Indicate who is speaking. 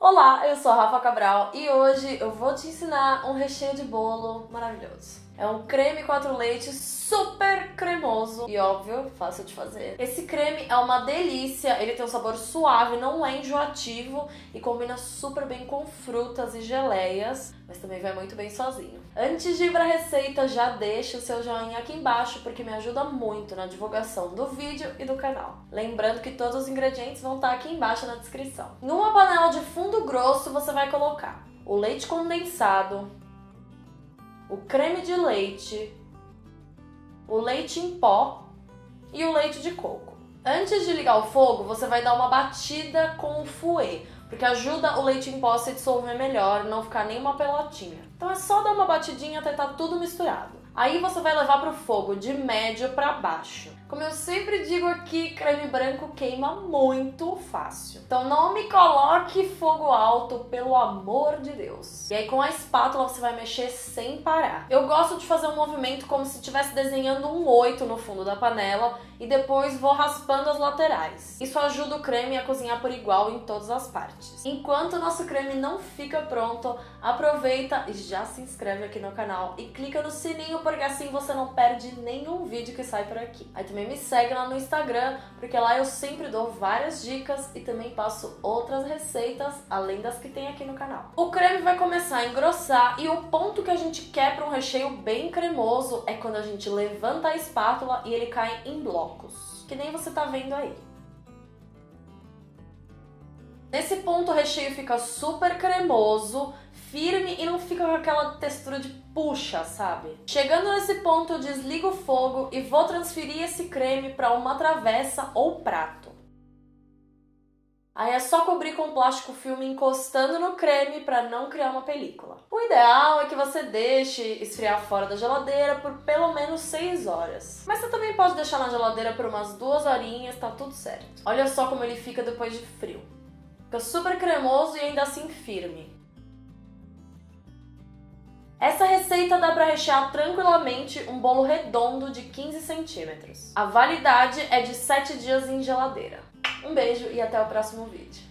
Speaker 1: Olá, eu sou a Rafa Cabral e hoje eu vou te ensinar um recheio de bolo maravilhoso. É um creme 4 leites super cremoso e, óbvio, fácil de fazer. Esse creme é uma delícia, ele tem um sabor suave, não é enjoativo e combina super bem com frutas e geleias, mas também vai muito bem sozinho. Antes de ir para a receita, já deixa o seu joinha aqui embaixo porque me ajuda muito na divulgação do vídeo e do canal. Lembrando que todos os ingredientes vão estar aqui embaixo na descrição. Numa panela de fundo grosso você vai colocar o leite condensado, o creme de leite, o leite em pó e o leite de coco. Antes de ligar o fogo, você vai dar uma batida com o fouet, porque ajuda o leite em pó a se dissolver melhor, não ficar nenhuma pelotinha. Então é só dar uma batidinha até estar tudo misturado. Aí você vai levar para o fogo de médio para baixo. Como eu sempre digo aqui, creme branco queima muito fácil. Então não me coloque fogo alto, pelo amor de Deus. E aí com a espátula você vai mexer sem parar. Eu gosto de fazer um movimento como se estivesse desenhando um 8 no fundo da panela e depois vou raspando as laterais. Isso ajuda o creme a cozinhar por igual em todas as partes. Enquanto o nosso creme não fica pronto, aproveita e já se inscreve aqui no canal e clica no sininho porque assim você não perde nenhum vídeo que sai por aqui. Aí também me segue lá no Instagram, porque lá eu sempre dou várias dicas e também passo outras receitas, além das que tem aqui no canal. O creme vai começar a engrossar e o ponto que a gente quer para um recheio bem cremoso é quando a gente levanta a espátula e ele cai em blocos, que nem você tá vendo aí. Nesse ponto o recheio fica super cremoso, firme e não fica com aquela textura de puxa, sabe? Chegando nesse ponto eu desligo o fogo e vou transferir esse creme para uma travessa ou prato. Aí é só cobrir com plástico filme encostando no creme para não criar uma película. O ideal é que você deixe esfriar fora da geladeira por pelo menos 6 horas. Mas você também pode deixar na geladeira por umas 2 horinhas, tá tudo certo. Olha só como ele fica depois de frio. Fica super cremoso e ainda assim firme. Essa receita dá para rechear tranquilamente um bolo redondo de 15 centímetros. A validade é de 7 dias em geladeira. Um beijo e até o próximo vídeo.